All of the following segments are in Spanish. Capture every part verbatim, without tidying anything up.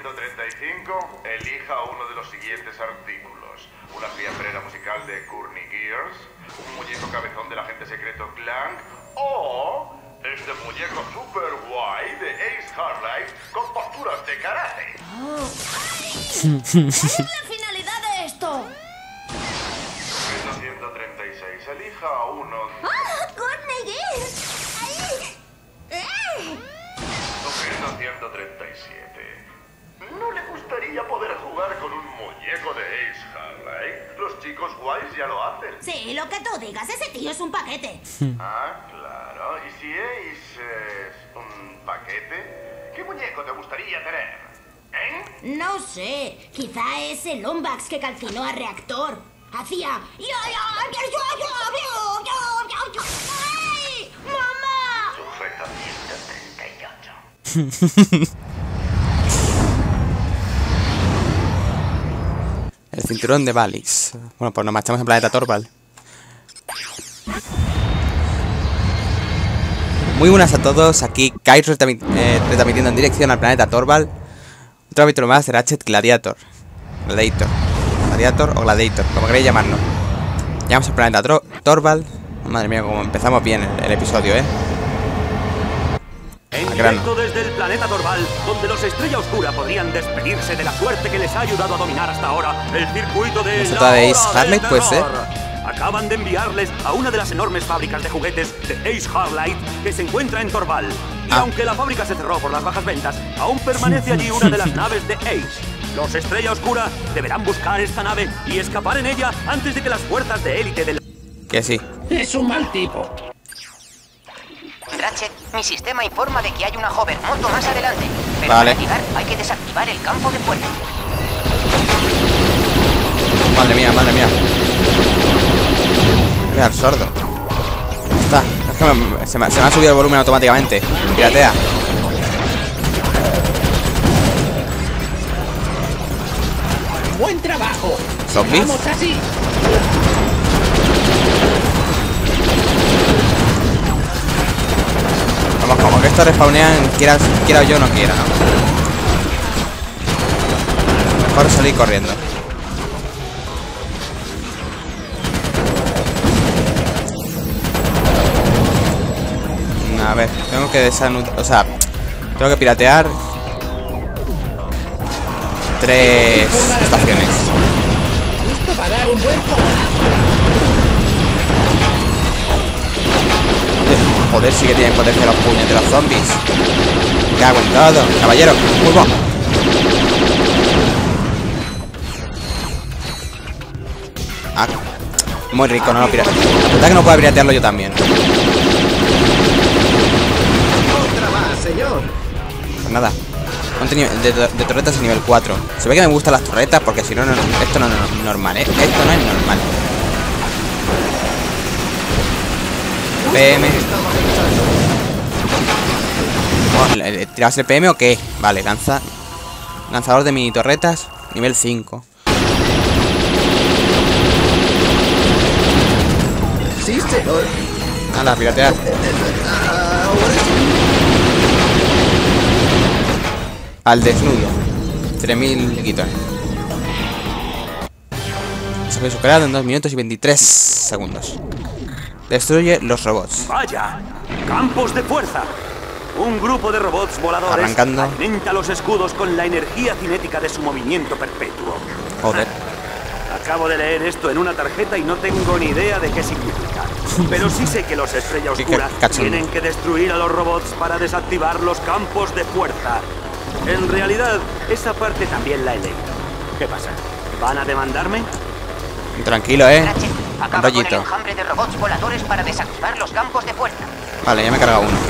ciento treinta y cinco, elija uno de los siguientes artículos. Una fiambrera musical de Courtney Gears, un muñeco cabezón del agente secreto Clank, o este muñeco super guay de Ace Harley con posturas de karate. Oh. ¿Cuál es la finalidad de esto? ciento treinta y seis, elija uno. ¡Ah! ¡Courtney Gears! ¡Ahí! ¡Eh! ciento treinta y siete. ¿No le gustaría poder jugar con un muñeco de Ace Harley? Los chicos guays ya lo hacen. Sí, lo que tú digas, ese tío es un paquete. Ah, claro. ¿Y si Ace es un paquete? ¿Qué muñeco te gustaría tener? ¿Eh? No sé, quizá es el Lombax que calcinó a Reactor. Hacía... ¡Ay! ¡Mamá! Sujeta ciento treinta y ocho. El cinturón de Valis. Bueno, pues nos marchamos en planeta Torvald. Muy buenas a todos, aquí Kairos retransmit eh, retransmitiendo en dirección al planeta Torvald. Otro capítulo más de Ratchet Gladiator. Gladiator. Gladiator o Gladiator, como queréis llamarlo. Llegamos al planeta Tor Torvald. Madre mía, como empezamos bien el, el episodio, ¿eh? En directo desde el planeta Torvald, donde los Estrella Oscura podrían despedirse de la suerte que les ha ayudado a dominar hasta ahora el circuito de ¿Eso la de Ace Hora Harley, del puede ser? Terror. Acaban de enviarles a una de las enormes fábricas de juguetes de Ace Harley que se encuentra en Torvald. Y ah. aunque la fábrica se cerró por las bajas ventas, aún permanece allí una de las naves de Ace. Los Estrella Oscura deberán buscar esta nave y escapar en ella antes de que las fuerzas de élite del... Que sí. Es un mal tipo. Ratchet, mi sistema informa de que hay una hover moto más adelante. Pero vale. para llegar hay que desactivar el campo de fuerza. Madre mía, madre mía. Mira, el sordo. Está. Es que me, se, me, se me ha subido el volumen automáticamente. Piratea. Buen trabajo. ¿Zombies? Vamos así. Vamos, como que estos respawnean, quiera, quiera yo o no quiera, ¿no? Mejor salir corriendo. A ver, tengo que desanudar, o sea, tengo que piratear tres estaciones. Esto va a dar un buen Joder, sí que tienen potencia los puños de los zombies. Que ha aguantado, caballero, pulpo. Ah, muy rico, no lo piratear. La verdad que no puedo piratearlo yo también. Pues nada, contenido de, de torretas a nivel cuatro. Se ve que me gustan las torretas porque si no, no, esto no, no, no es normal, ¿eh? Esto no es normal. P M. Oh, ¿tirabas el P M o qué? Vale, lanza. Lanzador de mini torretas, nivel cinco. Sí, señor. Nada, piratear. Al desnudo. tres mil liquitones. Se fue superado en dos minutos y veintitrés segundos. Destruye los robots. ¡Vaya! ¡Campos de fuerza! Un grupo de robots voladores Arrancando. alimenta los escudos con la energía cinética de su movimiento perpetuo. Joder. Acabo de leer esto en una tarjeta y no tengo ni idea de qué significa. Pero sí sé que los Estrella Oscura tienen que destruir a los robots para desactivar los campos de fuerza. En realidad, esa parte también la he leído. ¿Qué pasa? ¿Van a demandarme? Tranquilo, eh. Ratchet, Un acaba con el rollito. enjambre de robots voladores para desactivar los campos de fuerza. Vale, ya me he cargado uno.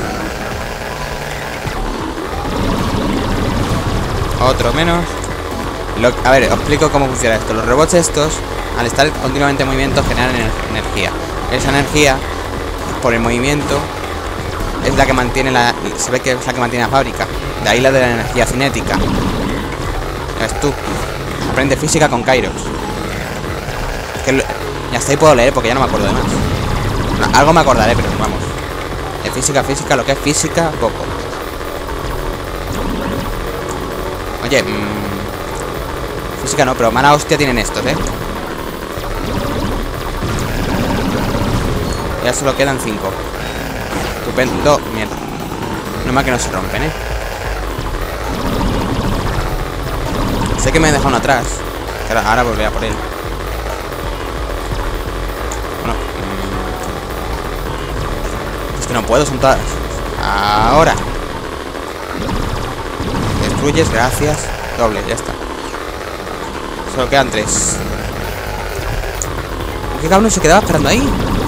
Otro menos. Lo, a ver, os explico cómo funciona esto. Los robots estos, al estar continuamente en movimiento, generan ener energía. Esa energía, por el movimiento, es la que mantiene la... Se ve que es la que mantiene la fábrica. De ahí la de la energía cinética. Ya ves tú. Aprende física con Kairos. Es que lo, ya hasta ahí puedo leer porque ya no me acuerdo de más. No, algo me acordaré, pero vamos. De física, física, lo que es física, poco. Oye, mmm, física no, pero mala hostia tienen estos, ¿eh? Ya solo quedan cinco. Estupendo. Mierda. No más que no se rompen, ¿eh? Sé que me he dejado uno atrás. Ahora, ahora volveré a por él. Bueno. Es que no puedo, son todas. Ahora. Destruyes, gracias. Doble, ya está. Solo quedan tres. ¿Qué cabrón se quedaba esperando ahí?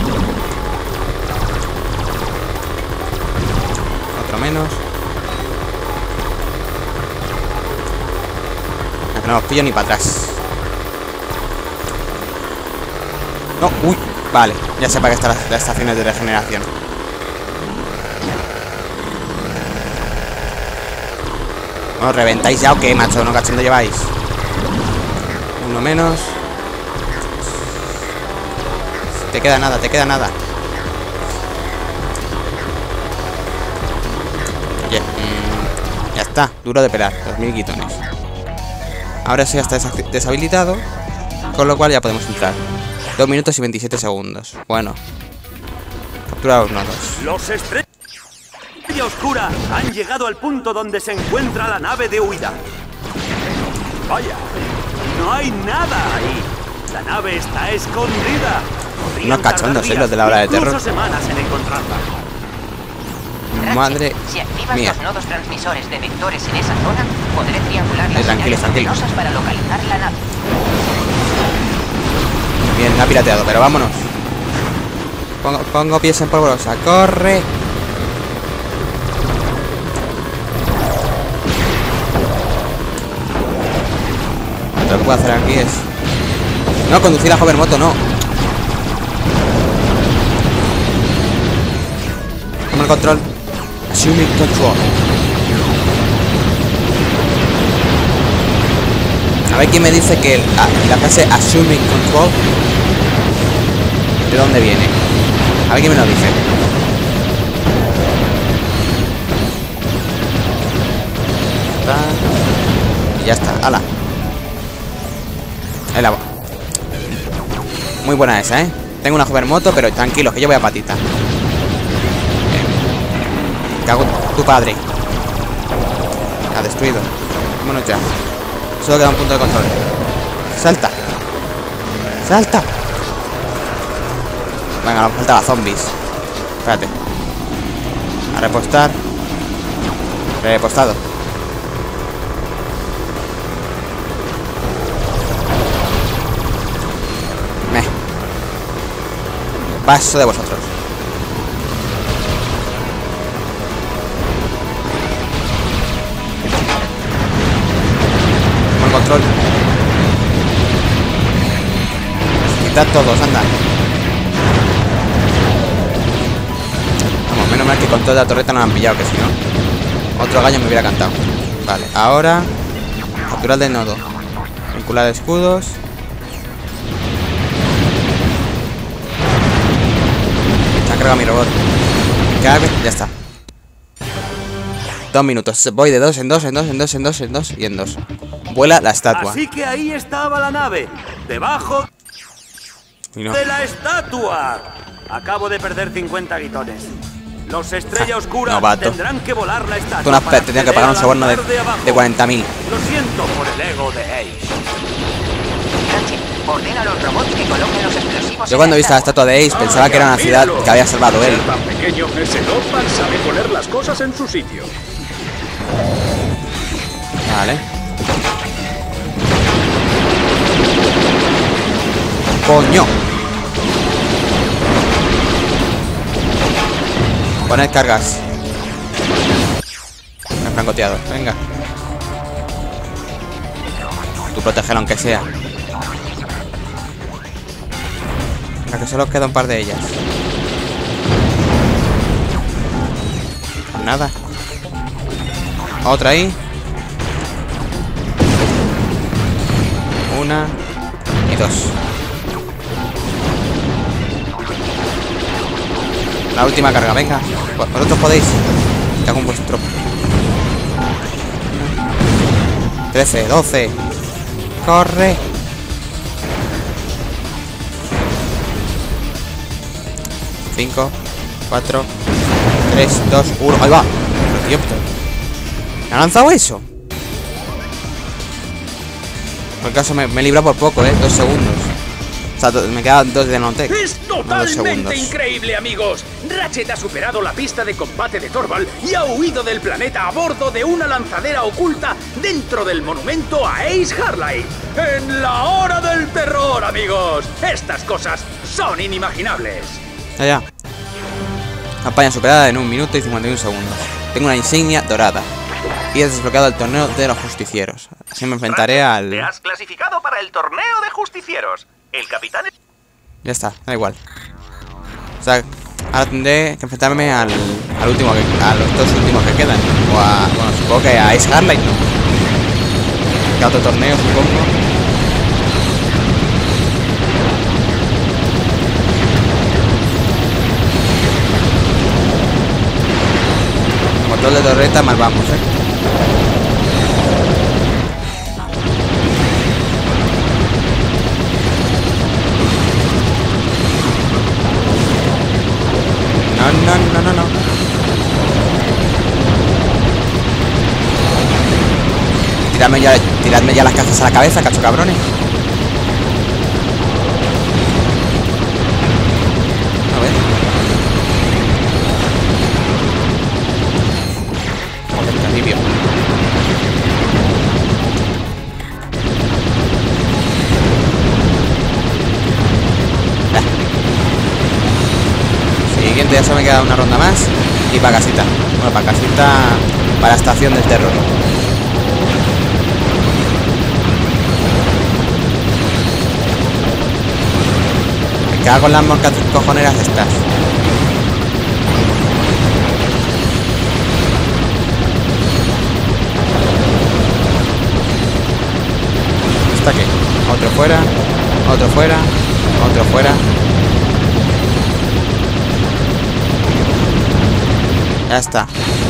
Otro menos. Que no los pillo ni para atrás. No, uy, vale. Ya sé para qué están las, las estaciones de regeneración. Bueno, ¿reventáis ya o qué, macho? ¿No cachando lleváis? Uno menos. Te queda nada, te queda nada. Oye, mmm, ya está, duro de pelar, dos mil guitones. Ahora sí ya está deshabilitado, con lo cual ya podemos entrar. dos minutos y veintisiete segundos. Bueno. Captura los nodos. Los estrellas oscura han llegado al punto donde se encuentra la nave de huida. Vaya, no hay nada ahí. La nave está escondida. Unos cachondos, ¿eh? Los de la hora de terror. Semanas en encontrarla. Madre si activas mía. los nodos transmisores de vectores en esa zona, podré triangular las Eh, tranquilo, señales tranquilo. luminosas para localizar la nave. Bien, me ha pirateado, pero vámonos. Pongo, pongo pies en polvorosa. ¡Corre! Lo que puedo hacer aquí es... No, conducir la hovermoto, no. Toma el control. Assuming control. A ver quién me dice que el, ah, la frase assuming control, ¿de dónde viene? A ver quién me lo dice. Y ya está, ala. Ahí la voy. Muy buena esa, ¿eh? Tengo una hovermoto, pero tranquilo, que yo voy a patita. Cago en tu padre. Ha destruido. Vámonos ya. Solo queda un punto de control. ¡Salta! ¡Salta! Venga, nos faltaba zombies. Espérate. A repostar. Repostado. Meh. Paso de vosotros. Control. Quitad todos, anda. Vamos, menos mal que con toda la torreta no la han pillado, que si no, otro gallo me hubiera cantado. Vale, ahora capturar de nodo. Vincular escudos. Se ha cargado mi robot. Cargue, ya está. Dos minutos. Voy de dos en dos, en dos, en dos, en dos, en dos y en dos. Vuela la estatua. Así que ahí estaba la nave, debajo no. de la estatua. Acabo de perder cincuenta guitones. Los Estrella Oscura Novato. tendrán que volar la estatua. Tú no para tendrías que pagar un soborno de, acceder al hangar de cuarenta mil. Lo siento por el ego de Ace. Ratchet, ordena a los robots que coloquen los explosivos. Yo cuando he visto la estatua de Ace pensaba que era una ciudad que había salvado él. Tan pequeño, ese Lombard sabe poner las cosas en su sitio. Vale. ¡Coño! Poned cargas. Me han francoteado. Venga. Tú protégelo aunque sea. Venga, que solo queda un par de ellas. Nada. Otra ahí. Una y dos. La última carga, venga. Vosotros podéis. Cago en vuestro. trece, doce. ¡Corre! cinco, cuatro, tres, dos, uno. ¡Ahí va! Pero tío, ¿me ha lanzado eso? Por el caso me, me he librado por poco, ¿eh? Dos segundos. O sea, me quedan dos de Nanotech. Es totalmente increíble, amigos. Ratchet ha superado la pista de combate de Torvald y ha huido del planeta a bordo de una lanzadera oculta dentro del monumento a Ace Harley. En la hora del terror, amigos. Estas cosas son inimaginables. Allá. Campaña superada en un minuto y cincuenta y un segundos. Tengo una insignia dorada. Y he desbloqueado el torneo de los justicieros. Así me enfrentaré al... Te has clasificado para el torneo de justicieros. El capitán... Ya está, da igual. O sea, ahora tendré que enfrentarme al, al último que, a los dos últimos que quedan. O a... Bueno, supongo que a Ace Harley, ¿no? Que otro torneo, supongo. Control de torreta, mal vamos, eh. No, no, no, no, no. Tiradme ya, tiradme ya las cajas a la cabeza, cacho cabrones. A ver. Joder, qué alivio. Siguiente, ya solo me queda una ronda más. Y para casita. Bueno, para casita. Para la estación del terror. Me cago en las moscas cojoneras estas. ¿Hasta qué? Otro fuera. Otro fuera. Otro fuera. Ya está.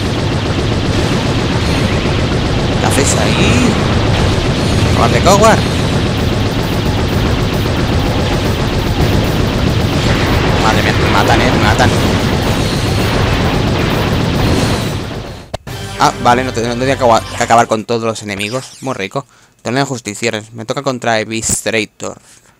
¿Qué hacéis ahí? ¡Guarde Coward! Madre mía, me matan, eh, me matan. Ah, vale, no tendría que acabar con todos los enemigos. Muy rico. Torneo de justicieros. Me toca contra Eviscerator.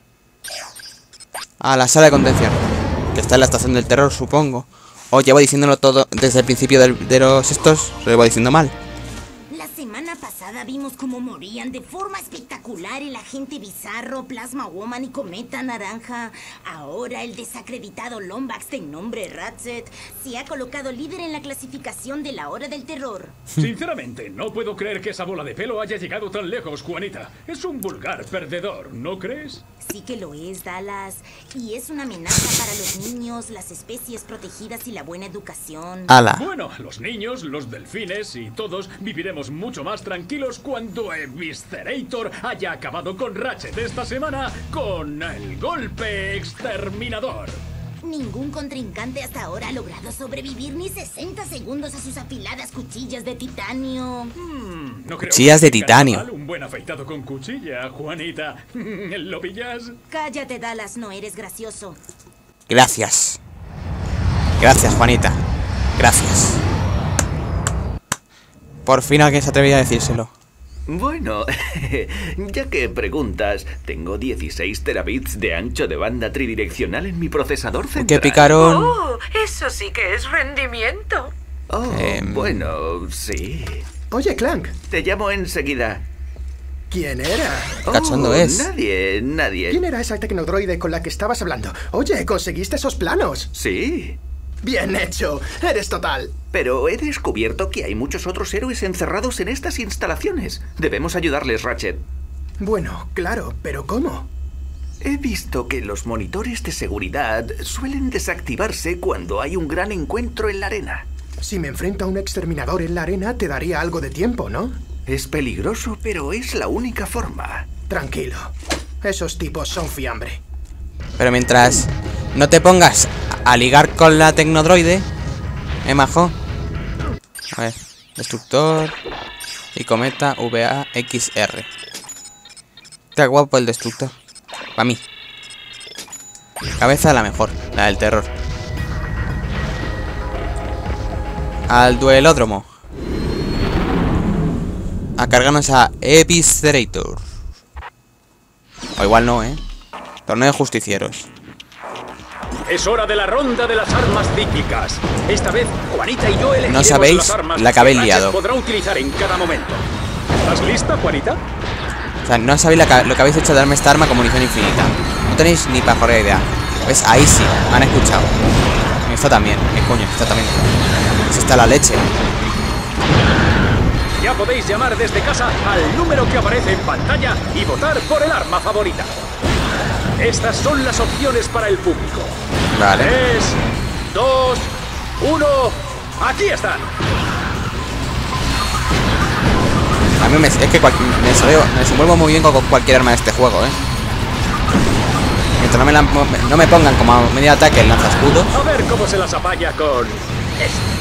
Ah, la sala de contención. Que está en la estación del terror, supongo. O llevo diciéndolo todo desde el principio del, de los estos. Lo llevo diciendo mal. La semana pasada vimos cómo morían de forma espectacular el agente Bizarro, Plasma Woman y Cometa Naranja. Ahora el desacreditado Lombax de nombre Ratchet se ha colocado líder en la clasificación de la hora del terror. Sinceramente, no puedo creer que esa bola de pelo haya llegado tan lejos, Juanita. Es un vulgar perdedor, ¿no crees? Sí que lo es, Dallas. Y es una amenaza para los niños, las especies protegidas y la buena educación. Ala. Bueno, los niños, los delfines y todos viviremos mucho más tranquilos cuando Eviscerator haya acabado con Ratchet esta semana con el golpe exterminador. Ningún contrincante hasta ahora ha logrado sobrevivir ni sesenta segundos a sus afiladas cuchillas de titanio. Hmm, no creo Cuchillas que de titanio. mal un buen afeitado con cuchilla, Juanita. ¿Lo pillas? Cállate, Dallas, no eres gracioso. Gracias. Gracias, Juanita. Gracias. Por fin alguien se atrevía a decírselo. Bueno, ya que preguntas, tengo dieciséis terabits de ancho de banda tridireccional en mi procesador central. ¿Qué picaron? Oh, eso sí que es rendimiento. Oh, Eh, bueno, sí. Oye, Clank, Te llamo enseguida. ¿quién era? Cachondo Oh, es. Nadie, nadie. ¿Quién era esa tecnodroide con la que estabas hablando? Oye, ¿conseguiste esos planos? Sí, Bien hecho, eres total. pero he descubierto que hay muchos otros héroes encerrados en estas instalaciones. Debemos ayudarles, Ratchet. Bueno, claro, pero ¿cómo? He visto que los monitores de seguridad suelen desactivarse cuando hay un gran encuentro en la arena. Si me enfrento a un exterminador en la arena, te daría algo de tiempo, ¿no? Es peligroso, pero es la única forma. Tranquilo. Esos tipos son fiambre. Pero mientras no te pongas a ligar con la tecnodroide, ¿eh, majo? A ver, destructor. Y cometa V A X R. Está guapo el destructor. Para mí. Cabeza la mejor, la del terror. Al duelódromo. A cargarnos a Eviscerator. O igual no, ¿eh? Torneo de justicieros. Es hora de la ronda de las armas cíclicas. Esta vez, Juanita y yo elegiremos no sabéis las armas la que habéis liado. podrá utilizar en cada momento. ¿Estás lista, Juanita? O sea, no sabéis la, lo que habéis hecho de darme esta arma con munición infinita. No tenéis ni para joder idea. ¿Ves? Ahí sí, me han escuchado. Esta también, mi coño, esta también. Esta está la leche. Ya podéis llamar desde casa al número que aparece en pantalla y votar por el arma favorita. Estas son las opciones para el público. Vale. Tres, dos, uno. Aquí están. A mí me, es que cual, me, desenvuelvo, me desenvuelvo muy bien con cualquier arma de este juego, ¿eh? Mientras no me, la, no me pongan como medio ataque el lanzaescudos. A ver cómo se las apaña con este.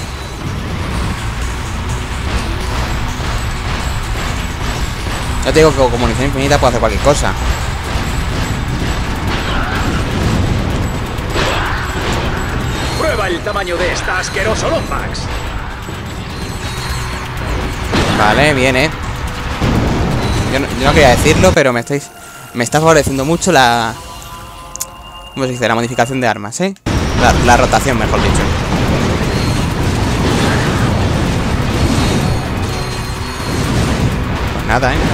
Yo te digo que con munición infinita puedo hacer cualquier cosa. Prueba el tamaño de esta asqueroso Lombax. Vale, bien, eh. Yo no, yo no quería decirlo, pero me estáis. Me está favoreciendo mucho la. ¿Cómo se dice? La modificación de armas, eh. La, la rotación, mejor dicho. Pues nada, eh.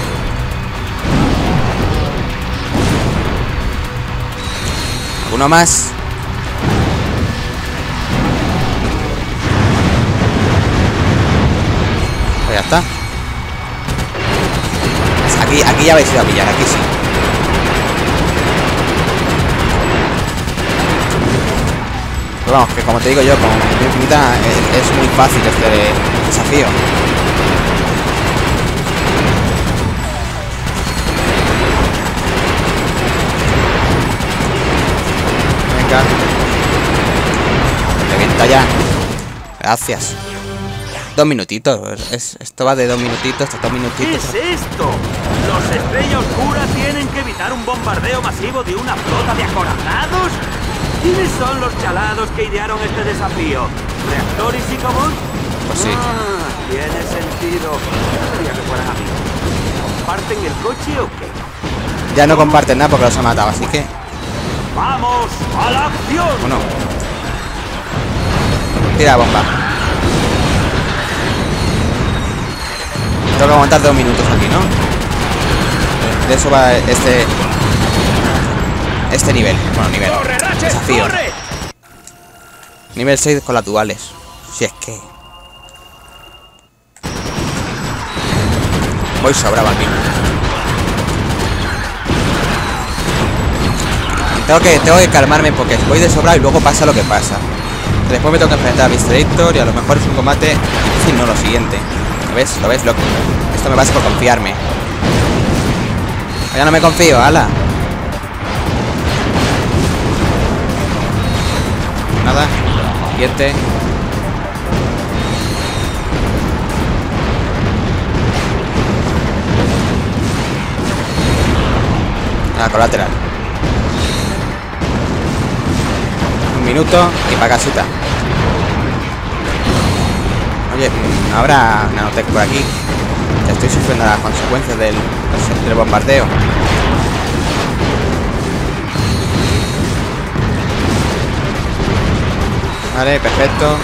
Uno más. Pues ya está. Aquí, aquí ya habéis ido a pillar, aquí sí. Pero vamos, que como te digo yo, con munición infinita es, es muy fácil este desafío. Venga. Revienta ya. Gracias. Dos minutitos. Es, esto va de dos minutitos hasta dos minutitos. ¿Qué es esto? ¿Los Estrella Oscura tienen que evitar un bombardeo masivo de una flota de acorazados? ¿Quiénes son los chalados que idearon este desafío? ¿Reactor y Psicomon? Pues sí. Ah, tiene sentido. No sabía que fueran amigos. ¿Comparten el coche o qué? Ya no comparten nada porque los ha matado, así que... ¡Vamos a la acción! Uno. Tira bomba. Tengo que aguantar dos minutos aquí, ¿no? De eso va este... Este nivel. Bueno, nivel. Desafío. Nivel seis con las duales. Si es que... Voy sobrado aquí. Tengo que, tengo que calmarme porque voy de sobrado y luego pasa lo que pasa. Después me tengo que enfrentar a Eviscerator y a lo mejor es un combate difícil, no lo siguiente. ¿Lo ves? ¿Lo ves, loco? Esto me pasa por confiarme. Ya no me confío, ala. Nada. Siguiente. La colateral. Un minuto y para casita. Oye, ¿no habrá nanotech por aquí? Ya estoy sufriendo las consecuencias del, del bombardeo. Vale, perfecto.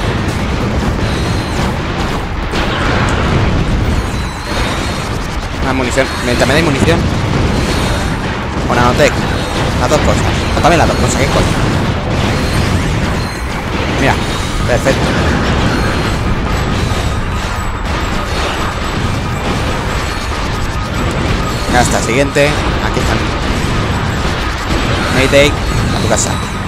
Más munición. Mientras me dais munición. O nanotech. Las dos cosas. O también las dos cosas. ¿Qué coño? Mira. Perfecto. Ya está, siguiente. Aquí están. Mayday, a tu casa.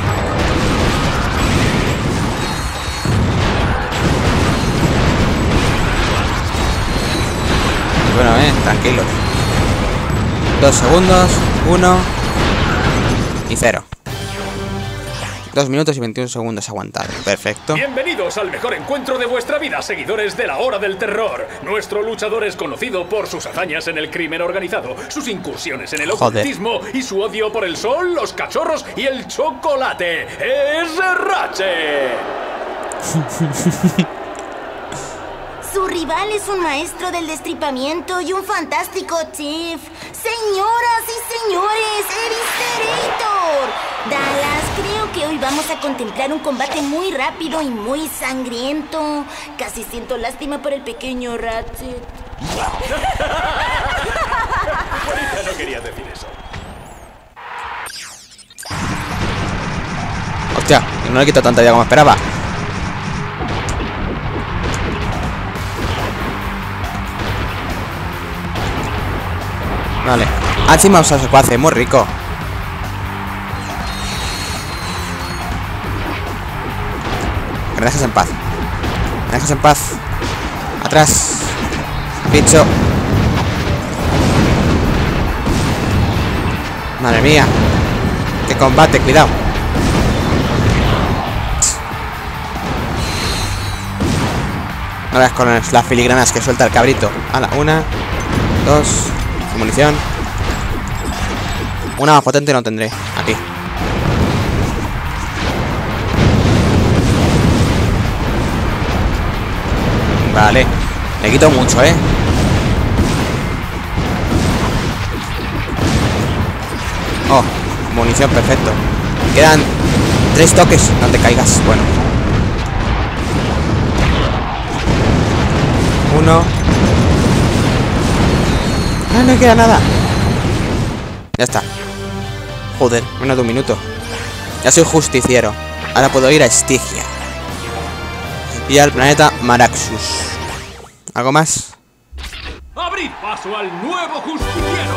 Bueno, eh, tranquilos. Dos segundos, uno y cero. Dos minutos y veintiún segundos aguantado. Perfecto. Bienvenidos al mejor encuentro de vuestra vida, seguidores de la Hora del Terror. Nuestro luchador es conocido por sus hazañas en el crimen organizado, sus incursiones en el ocultismo y su odio por el sol, los cachorros y el chocolate. ¡Es Ratchet! Su rival es un maestro del destripamiento y un fantástico chef. Señoras y señores, Eviscerator. Dallas, creo que hoy vamos a contemplar un combate muy rápido y muy sangriento. Casi siento lástima por el pequeño Ratchet. No quería decir eso. Hostia, no le quito tanta vida como esperaba. Vale. Ah, encima usa su pase, muy rico. Que me dejes en paz. Me dejes en paz. Atrás. Bicho. Madre mía. Qué combate, cuidado. No veas con las filigranas que suelta el cabrito. Hala, una, dos. Munición. Una más potente no tendré. Aquí. Vale. Le quito mucho, ¿eh? Oh, munición, perfecto. Quedan tres toques. No te caigas. Bueno. Uno. Ah, no queda nada. Ya está. Joder, menos de un minuto. Ya soy justiciero. Ahora puedo ir a Estigia. Y al planeta Maraxus. ¿Algo más? ¡Abrid paso al nuevo justiciero!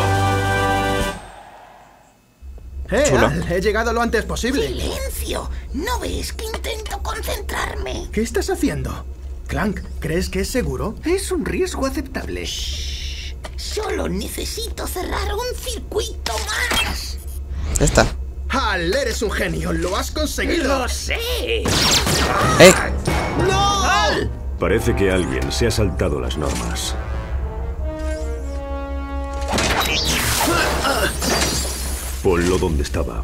¡Eh, Chulo. Al! He llegado lo antes posible. ¡Silencio! ¿No ves que intento concentrarme? ¿Qué estás haciendo? Clank, ¿crees que es seguro? Es un riesgo aceptable. Solo necesito cerrar un circuito más. Ya está. Al, eres un genio. Lo has conseguido. ¡Lo sé! ¡Eh! ¡No! ¡Al! Parece que alguien se ha saltado las normas. Ponlo donde estaba.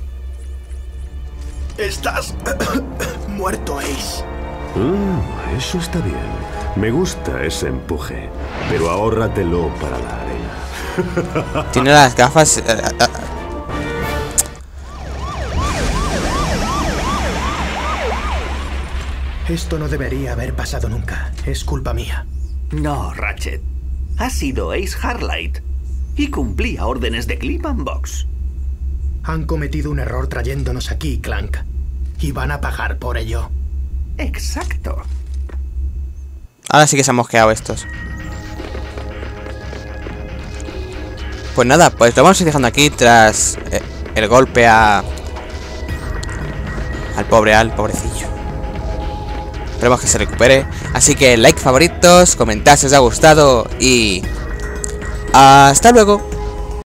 Estás muerto, Ace. Mm, eso está bien. Me gusta ese empuje, pero ahórratelo para la arena. Tiene las gafas. Eh, eh. Esto no debería haber pasado nunca. Es culpa mía. No, Ratchet. Ha sido Ace Harlight. Y cumplía órdenes de Clip and Box. Han cometido un error trayéndonos aquí, Clank. Y van a pagar por ello. Exacto. Ahora sí que se han mosqueado estos. Pues nada, pues lo vamos a ir dejando aquí tras eh, el golpe a... Al pobre Al, pobrecillo. Esperemos que se recupere. Así que like, favoritos, comentad si os ha gustado y... Hasta luego.